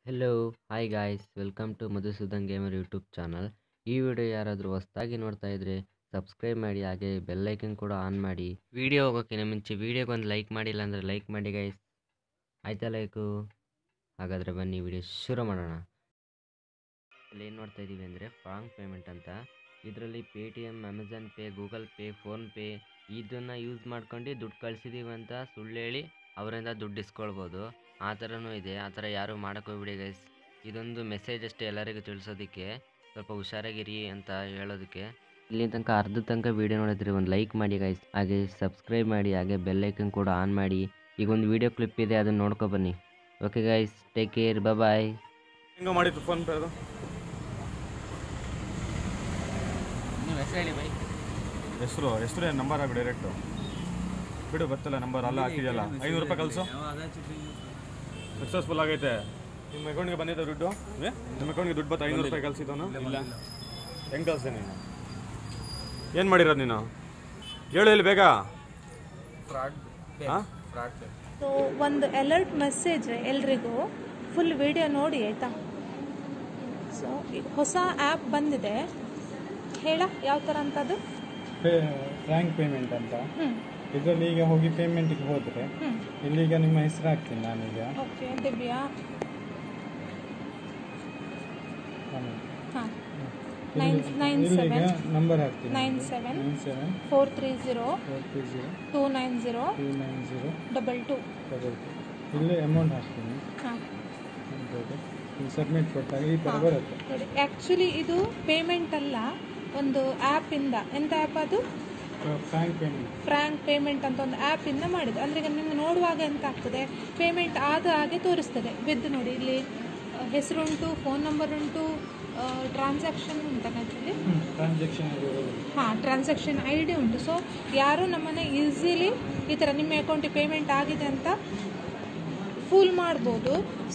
Hello hi guys welcome to Madhusudan gamer YouTube channel. ಈ video ಯಾರಾದರೂ ಹೊಸದಾಗಿ ನೋಡ್ತಾ ಇದ್ದರೆ ಸಬ್ಸ್ಕ್ರೈಬ್ ಮಾಡಿ, ಹಾಗೆ ಬೆಲ್ಲೈಕನ್ ಕೂಡ ಆನ್ ಮಾಡಿ. ವಿಡಿಯೋ ಹೋಗೋಕ್ಕಿಂತ ಮುಂಚೆ ವಿಡಿಯೋಗೆ ಒಂದು ಲೈಕ್ ಮಾಡಿಲ್ಲ ಅಂದರೆ ಲೈಕ್ ಮಾಡಿ ಗೈಸ್. ಆಯ್ತಾ ಲೈಕು? ಹಾಗಾದರೆ ಬನ್ನಿ ವಿಡಿಯೋ ಶುರು ಮಾಡೋಣ. ಇಲ್ಲಿ ಏನು ನೋಡ್ತಾ ಇದ್ದೀವಿ ಅಂದರೆ ಫ್ರಾಂಕ್ ಪೇಮೆಂಟ್ ಅಂತ. ಇದರಲ್ಲಿ Paytm, Amazon Pay, Google Pay, PhonePe ಇದನ್ನು ಯೂಸ್ ಮಾಡ್ಕೊಂಡು ದುಡ್ಡು ಕಳಿಸಿದ್ದೀವಿ ಅಂತ ಸುಳ್ಳು ಹೇಳಿ ಅವರಿಂದ ದುಡ್ಡು ಇಸ್ಕೊಳ್ಬೋದು. ಆ ಥರನೂ ಇದೆ. ಆ ಥರ ಯಾರು ಮಾಡೋಕ್ಕೋಗ್ಬಿಡಿ ಗೈಸ್. ಇದೊಂದು ಮೆಸೇಜ್ ಅಷ್ಟೇ ಎಲ್ಲರಿಗೂ ತಿಳಿಸೋದಕ್ಕೆ, ಸ್ವಲ್ಪ ಹುಷಾರಾಗಿರಿ ಅಂತ ಹೇಳೋದಕ್ಕೆ. ಇಲ್ಲಿ ತನಕ ಅರ್ಧ ತನಕ ವೀಡಿಯೋ ನೋಡಿದ್ರೆ ಒಂದು ಲೈಕ್ ಮಾಡಿ ಗೈಸ್, ಹಾಗೆ ಸಬ್ಸ್ಕ್ರೈಬ್ ಮಾಡಿ, ಹಾಗೆ ಬೆಲ್ಲೈಕನ್ ಕೂಡ ಆನ್ ಮಾಡಿ. ಈಗ ಒಂದು ವೀಡಿಯೋ ಕ್ಲಿಪ್ ಇದೆ, ಅದನ್ನು ನೋಡ್ಕೊ ಬನ್ನಿ. Okay guys, take care, bye. ಹೆಂಗೆ ಮಾಡಿತ್ತು ಫೋನ್ ಪೇ ಅದು? ನೀವು ಹೆಸರು ಹೇಳಿ ಬೈ. ಹೆಸರು ಏನು ನಂಬರ್ ಹಾಕು ಡೈರೆಕ್ಟು. ಬಿಡು, ಗೊತ್ತಲ್ಲ ನಂಬರ್ ಅಲ್ಲ ಹಾಕಿದೆಯಲ್ಲ. 500 ರೂಪಾಯಿ ಕಳಿಸು. ಸಕ್ಸಸ್ಫುಲ್ ಆಗೈತೆ. ನಿಮ್ಮ ಅಕೌಂಟ್ಗೆ ಬಂದಿದ್ದ ದುಡ್ಡು? ನಿಮ್ಮ ಅಕೌಂಟ್ಗೆ ದುಡ್ಡು ಬತ್ತು 500 ರೂಪಾಯಿ ಕಳಿಸಿದವನು? ಇಲ್ಲ. ಹೆಂಗೆ ಕಳಿಸ್ದೆ ನೀನು? ಏನು ಮಾಡಿರೋದು ನೀನು? ಹೇಳು ಇಲ್ಲಿ ಬೇಗ. ಹಾಂ, ಸೊ ಒಂದು ಅಲರ್ಟ್ ಮೆಸೇಜ್ ಎಲ್ರಿಗೂ, ಫುಲ್ ವಿಡಿಯೋ ನೋಡಿ ಆಯಿತಾ. ಸೊ ಹೊಸ ಆ್ಯಪ್ ಬಂದಿದೆ, ಹೇಳ ಯಾವ ಥರ ಅಂತದ್ದು? ಫ್ರಾಂಕ್ ಪೇಮೆಂಟ್ ಅಂತ. ಇದರಲ್ಲಿ ಈಗ ಹೋಗಿ ಪೇಮೆಂಟ್ಗೆ ಹೋದರೆ ಇಲ್ಲಿಗ ನಿಮ್ಮ ಹೆಸರು ಹಾಕ್ತೀನಿ ನಾನೀಗ. ಓಕೆ, ದಿವ್ಯಾ. ಹಾಂ, 997 ನಂಬರ್ ಹಾಕ್ತೀನಿ. 97 430 290 22. ಇಲ್ಲಿ ಅಮೌಂಟ್ ಹಾಕ್ತೀನಿ. ಹಾಂ, ಸಬ್ಮಿಟ್ ಕೊಟ್ಟಾಗ ಈ ಥರ ಬರುತ್ತೆ ನೋಡಿ. ಆ್ಯಕ್ಚುಲಿ ಇದು ಪೇಮೆಂಟ್ ಅಲ್ಲ, ಒಂದು ಆ್ಯಪಿಂದ. ಎಂಥ ಆ್ಯಪ್ ಅದು? ಫ್ರಾಂಕ್ ಪೇಮೆಂಟ್ ಅಂತ ಒಂದು ಆ್ಯಪಿಂದ ಮಾಡಿದ್ದು. ಅಂದರೆ ಈಗ ನಿಮ್ಗೆ ನೋಡುವಾಗ ಎಂತ ಆಗ್ತದೆ, ಪೇಮೆಂಟ್ ಆದ ಹಾಗೆ ತೋರಿಸ್ತದೆ. ಬಿದ್ದು ನೋಡಿ, ಇಲ್ಲಿ ಹೆಸರುಂಟು, ಫೋನ್ ನಂಬರ್ ಉಂಟು, ಟ್ರಾನ್ಸಾಕ್ಷನ್ ಉಂಟಲ್ಲ ಆ್ಯಕ್ಚುಲಿ. ಹಾಂ, ಟ್ರಾನ್ಸಾಕ್ಷನ್ ಐ ಡಿ ಉಂಟು. ಸೊ ಯಾರು ನಮ್ಮನ್ನು ಈಸಿಲಿ ಈ ಥರ ನಿಮ್ಮ ಅಕೌಂಟಿಗೆ ಪೇಮೆಂಟ್ ಆಗಿದೆ ಅಂತ ಫೂಲ್ ಮಾಡ್ಬೋದು.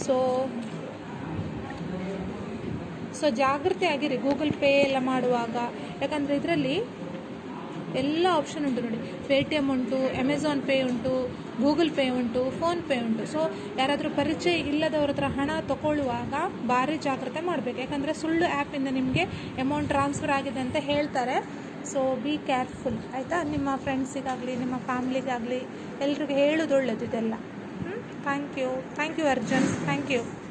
ಸೊ ಜಾಗ್ರತೆ ಆಗಿರಿ ಗೂಗಲ್ ಪೇ ಎಲ್ಲ ಮಾಡುವಾಗ. ಯಾಕಂದರೆ ಇದರಲ್ಲಿ ಎಲ್ಲ ಆಪ್ಷನ್ ಉಂಟು ನೋಡಿ. ಪೇಟಿಎಮ್ ಉಂಟು, ಅಮೆಝಾನ್ ಪೇ ಉಂಟು, ಗೂಗಲ್ ಪೇ ಉಂಟು, ಫೋನ್ಪೇ ಉಂಟು. ಸೊ ಯಾರಾದರೂ ಪರಿಚಯ ಇಲ್ಲದವ್ರ ಹತ್ರ ಹಣ ತಗೊಳ್ಳುವಾಗ ಭಾರಿ ಜಾಗ್ರತೆ ಮಾಡಬೇಕು. ಯಾಕಂದರೆ ಸುಳ್ಳು ಆ್ಯಪಿಂದ ನಿಮಗೆ ಅಮೌಂಟ್ ಟ್ರಾನ್ಸ್ಫರ್ ಆಗಿದೆ ಅಂತ ಹೇಳ್ತಾರೆ. ಸೊ ಬಿ ಕೇರ್ಫುಲ್ ಆಯಿತಾ. ನಿಮ್ಮ ಫ್ರೆಂಡ್ಸಿಗಾಗಲಿ, ನಿಮ್ಮ ಫ್ಯಾಮ್ಲಿಗಾಗಲಿ ಎಲ್ರಿಗೂ ಹೇಳೋದು ಒಳ್ಳೆಯದು ಇದೆಲ್ಲ. Thank you Arjun, thank you.